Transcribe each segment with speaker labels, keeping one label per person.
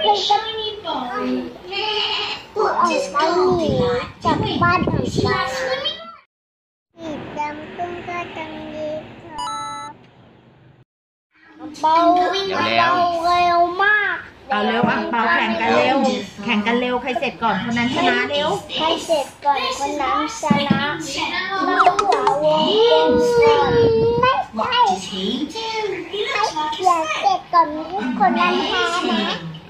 Speaker 1: พื่อนก็พูดออกไปหนีจากบ้านออกไปสีดำตุ้งก็จังดีครับเบาเร็วมาก
Speaker 2: เอาเร็วอ่ะเปาแข่งกันเร็วใครเสร็จก่อนคนนั้นชนะเร็ว
Speaker 1: ใครเสร็จก่อนคนนั้นชนะเราหัววงก่อนไม่ใช่อย่าเสร็จก่อนคนนั้นแพ้นะ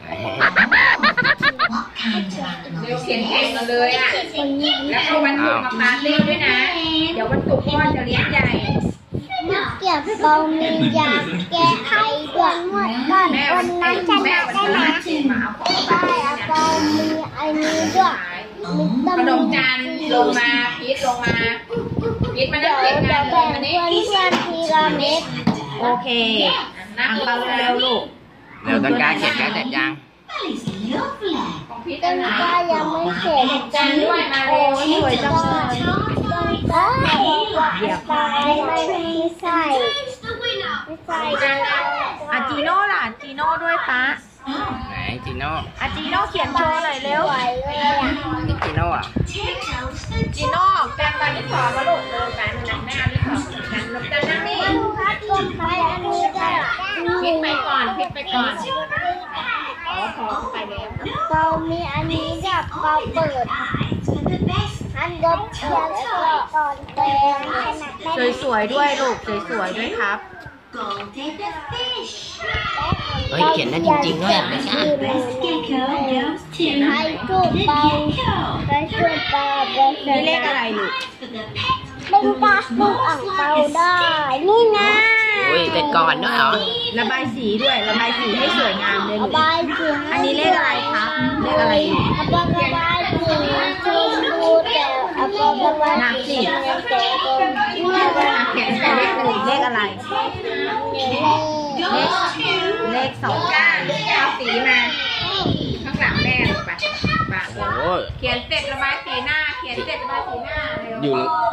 Speaker 3: เร็วเขียนแข่งกันเลยอ่ะแล้วก็วันศุกร์มาปาร์ตี้ด้วยนะเดี๋ยววันศุกร์พ่อจะเลี้ยงใหญ่
Speaker 1: เกี่ยวกับเบามียาแก้ไอด้วยหมดก่อนคนนั้นชนะได้ไหมใช่เบามีไอนี้ด้วย
Speaker 3: ขนมจานลงมาพีทลงมาพีทมานั่งเก็บงานเลยวันนี้
Speaker 1: เพื่อนพีระมิด
Speaker 2: โอเคอังเปาเร็วลูก
Speaker 4: เร็วต้นกล้าเขียนแล้วเสร็จยัง
Speaker 3: ของพีท
Speaker 1: ต้นกล้ายังไม่เสร็จ
Speaker 3: จานด้วยมาเร็ว
Speaker 2: สวยจังเลย
Speaker 1: เดี๋ยวไปไม่ใส่
Speaker 2: อาจีโน่ล่ะจีโน่ด้วยป้า
Speaker 4: ไหนจีโน่
Speaker 2: จีโน่เขียนโชว์หน่อยเร็ว
Speaker 4: นี่จีโน่อ่ะ
Speaker 3: จีโน่แปรงฟันที่ขอมาลูกการหนังหน้าที่ขอกันลบจานนั่งนี่พิดไปก่อนขอไปแล้ว
Speaker 1: เบามีอันนี้กับเบาเปิดอันดบเขียนแล้วก็ตอนแปรง
Speaker 2: สวยๆด้วยลูกสวยๆด้วยครับ
Speaker 4: เฮ้ยเขียนได้จริงๆด้วย
Speaker 1: ให้ถูกเบาให้ถูกเบา
Speaker 2: นี่เลขอะไรลูก
Speaker 1: เป็นกาลูกอ่างเบาได้นี่นะ
Speaker 4: โอ้ยแต่ก่อนด้วยเหรอ
Speaker 2: ระบายสีด้วยระบายสีให้สวยงามเลยลูกอันนี้เลขอะไรครับเลขอะไร
Speaker 1: ระบายสีชมพูแต่ระบายสี
Speaker 2: เขียนแต่เลขอื่นเลขอะไรเลข2
Speaker 3: ก้านเอาสีมาข้างหลังแม่ลงไปเขียนเสร็จระบายสีหน้าเขียนเสร็จระบายสีหน้า
Speaker 4: อยู่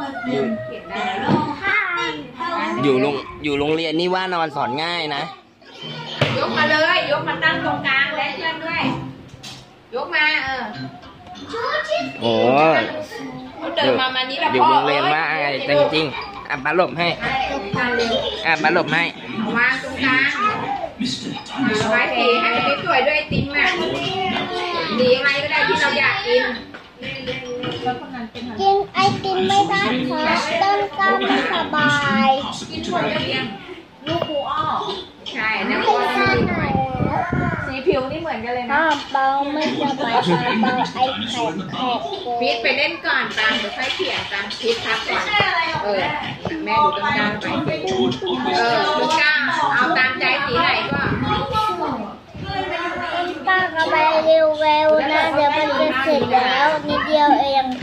Speaker 4: โรงเรียนนี่ว่านอนสอนง่ายนะ
Speaker 3: ยกมาเลยยกมาตั้งตรงกลางและเพื่อนด้วยยกมา
Speaker 4: โอ้
Speaker 3: เดินมานี้แล้ว
Speaker 4: อยู่โรงเรียนว่าอะไรจริงๆปาหลบให้ปาหลบให้
Speaker 3: วางตรงกลางระบายสีให้มันสวยด้วยติมอ่ะสีอะไรก็ได้ที่เราอยากกิน
Speaker 1: ไอติมไม่ได้ครับต้นกล้าไม่สบาย
Speaker 3: กินถั่วเลี้ยงลูกครูอ้อใช่นะ
Speaker 1: เพราะว่า
Speaker 3: สีผิวนี่เหมือนกันเลยนะ
Speaker 1: เบาไม่สบายเบาไอไข่แขก
Speaker 3: พีทไปเล่นก่อนตามเดี๋ยวค่อยเขียนตามพีทพักก่อนแม่ดูต้นกล้าไปต้นกล้าเอาตามใจสีไหนก็
Speaker 1: ป้าก็ไปเร็วๆนะเดี๋ยวมันจะเสร็จแล้วนิดเดียวเอง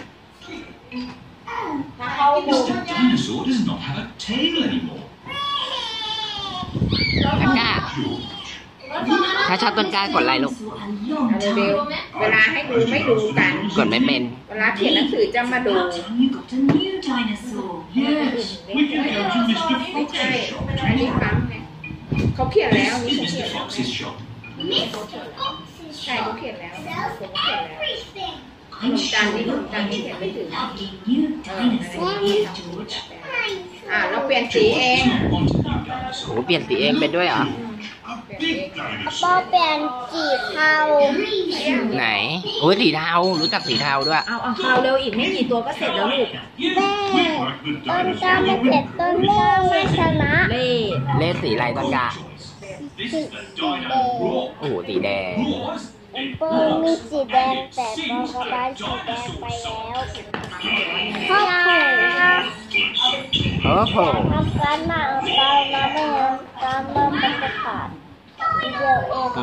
Speaker 4: ต้นกล้าถ้าชอบต้นกล้ากดไลค์ลูก
Speaker 3: เร็วเวลาให้ดูไม่ดูกัน
Speaker 4: กดไม่เป็น
Speaker 3: เวลาเขียนหนังสือจะมาดูไม่ใช่อันนี้ปั๊มไงเขาเขียนแล้วนี่เขาเขียนแล้วใช่เขาเขียนแล้วจานนี้เขียนไม่ถึงเราเปลี่ยนสีเอง
Speaker 4: โอ้เปลี่ยนสีเองเป็นด้วยเหรอ
Speaker 1: ป้าเปลี่ยนสีเทา
Speaker 4: ไหนโอ้ยสีเทารู้จักสีเทาด้วย
Speaker 2: เอาเทาเร็วอีกไม่กี่ตัวก็เสร็จแล้วลูก
Speaker 1: แม่ต้นกล้าไม่เสร็จต้นกล้าไม่ชนะ
Speaker 4: เลขสีอะไรต้นกล้าโอ้โหสีแดง
Speaker 1: ป้ามีสีแดงแต่ป้าก็ได้สีแดงไปแล้ว
Speaker 4: โอ้โห
Speaker 1: ทำการมาเอาเปล่ามาไม่งั้นการเริ่มมันจะขาดเดียวเอง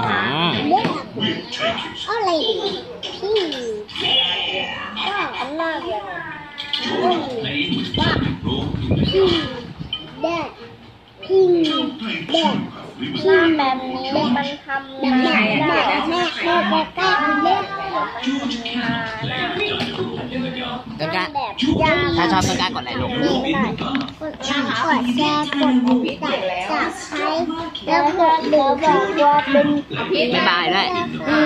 Speaker 1: อะไรพี่ป้าอันน่าเกลียดป้าพี่แดดพี่แดดหน้าแบบนี้มันทำได้แม่ใกล้ๆเล็ก
Speaker 4: ต้นกล้า
Speaker 1: แบบยาว
Speaker 4: ถ้าชอบต้นกล้ากดอะไรลูก
Speaker 1: นี่หน่อยกดไลค์กดแชร์กดติดตามแล้วกดเดี๋ยวบอกว่าเป็น
Speaker 4: บ๊ายบายด้วย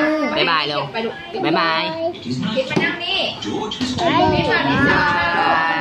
Speaker 4: บ๊ายบายเร็ว
Speaker 3: ไปลูก
Speaker 4: บ๊ายบาย
Speaker 3: คิดมานั่งนี่
Speaker 1: ไอ้
Speaker 3: คิดมานี่
Speaker 4: บ๊ายบาย